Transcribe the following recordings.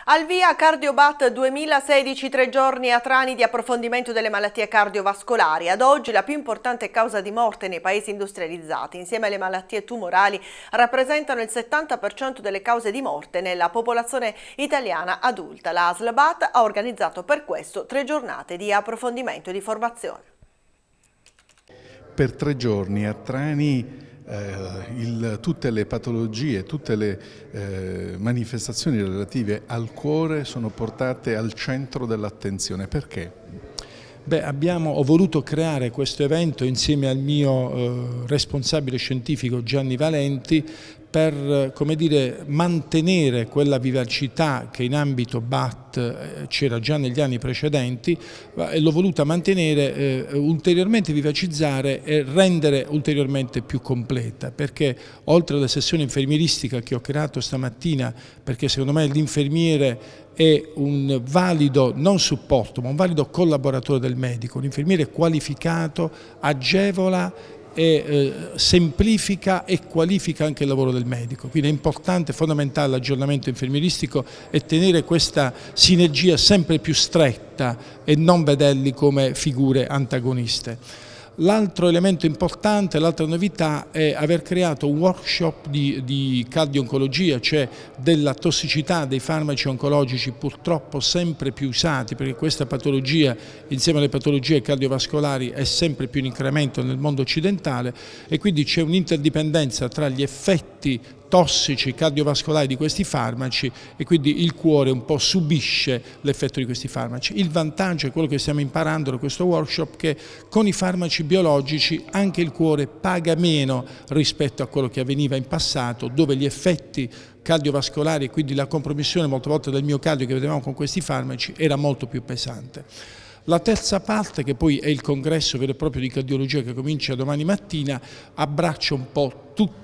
Al via Cardiobat 2016, 3 giorni a Trani di approfondimento delle malattie cardiovascolari. Ad oggi la più importante causa di morte nei paesi industrializzati, insieme alle malattie tumorali, rappresentano il 70% delle cause di morte nella popolazione italiana adulta. La ASL-BAT ha organizzato per questo 3 giornate di approfondimento e di formazione. Per 3 giorni a Trani tutte le patologie, tutte le manifestazioni relative al cuore sono portate al centro dell'attenzione. Perché? Ho voluto creare questo evento insieme al mio responsabile scientifico Gianni Valenti per, come dire, mantenere quella vivacità che in ambito BAT c'era già negli anni precedenti e l'ho voluta mantenere, ulteriormente vivacizzare e rendere ulteriormente più completa, perché oltre alla sessione infermieristica che ho creato stamattina, perché secondo me l'infermiere è un valido, non supporto, ma un valido collaboratore del medico, l'infermiere qualificato agevola e semplifica e qualifica anche il lavoro del medico, quindi è importante, fondamentale l'aggiornamento infermieristico e tenere questa sinergia sempre più stretta e non vederli come figure antagoniste. L'altro elemento importante, l'altra novità è aver creato un workshop di cardio-oncologia, cioè della tossicità dei farmaci oncologici purtroppo sempre più usati, perché questa patologia insieme alle patologie cardiovascolari è sempre più in incremento nel mondo occidentale e quindi c'è un'interdipendenza tra gli effetti tossici cardiovascolari di questi farmaci e quindi il cuore un po' subisce l'effetto di questi farmaci. Il vantaggio è quello che stiamo imparando da questo workshop, che con i farmaci biologici anche il cuore paga meno rispetto a quello che avveniva in passato, dove gli effetti cardiovascolari e quindi la compromissione molte volte del miocardio che vedevamo con questi farmaci era molto più pesante. La terza parte, che poi è il congresso vero e proprio di cardiologia che comincia domani mattina, abbraccia un po'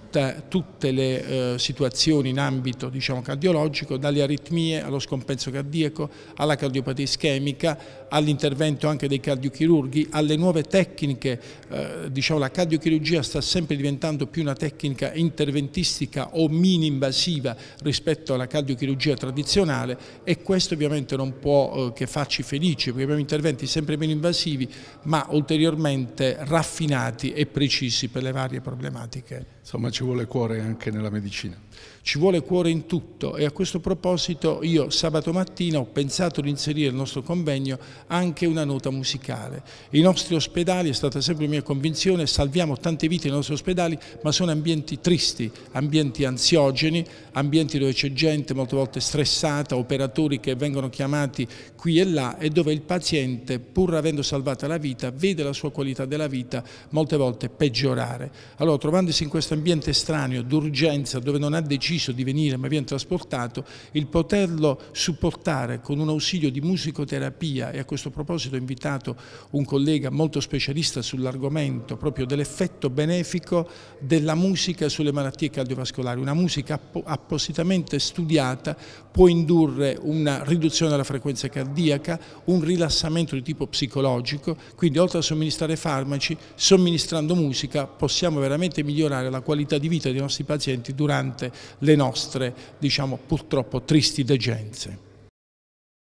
tutte le situazioni in ambito, diciamo, cardiologico, dalle aritmie allo scompenso cardiaco, alla cardiopatia ischemica, all'intervento anche dei cardiochirurghi, alle nuove tecniche. Diciamo, la cardiochirurgia sta sempre diventando più una tecnica interventistica o mini-invasiva rispetto alla cardiochirurgia tradizionale e questo ovviamente non può che farci felici, perché abbiamo interventi sempre meno invasivi ma ulteriormente raffinati e precisi per le varie problematiche. Insomma, ci vuole cuore anche nella medicina. Ci vuole cuore in tutto e a questo proposito io sabato mattina ho pensato di inserire nel nostro convegno anche una nota musicale. I nostri ospedali, è stata sempre mia convinzione, salviamo tante vite nei nostri ospedali, ma sono ambienti tristi, ambienti ansiogeni, ambienti dove c'è gente molte volte stressata, operatori che vengono chiamati qui e là e dove il paziente, pur avendo salvata la vita, vede la sua qualità della vita molte volte peggiorare. Allora, trovandosi in questo ambiente estraneo, d'urgenza, dove non ha deciso di venire ma viene trasportato, il poterlo supportare con un ausilio di musicoterapia, e a questo proposito ho invitato un collega molto specialista sull'argomento proprio dell'effetto benefico della musica sulle malattie cardiovascolari. Una musica appositamente studiata può indurre una riduzione della frequenza cardiaca, un rilassamento di tipo psicologico, quindi oltre a somministrare farmaci, somministrando musica possiamo veramente migliorare la qualità di vita dei nostri pazienti durante le nostre, diciamo, purtroppo tristi degenze.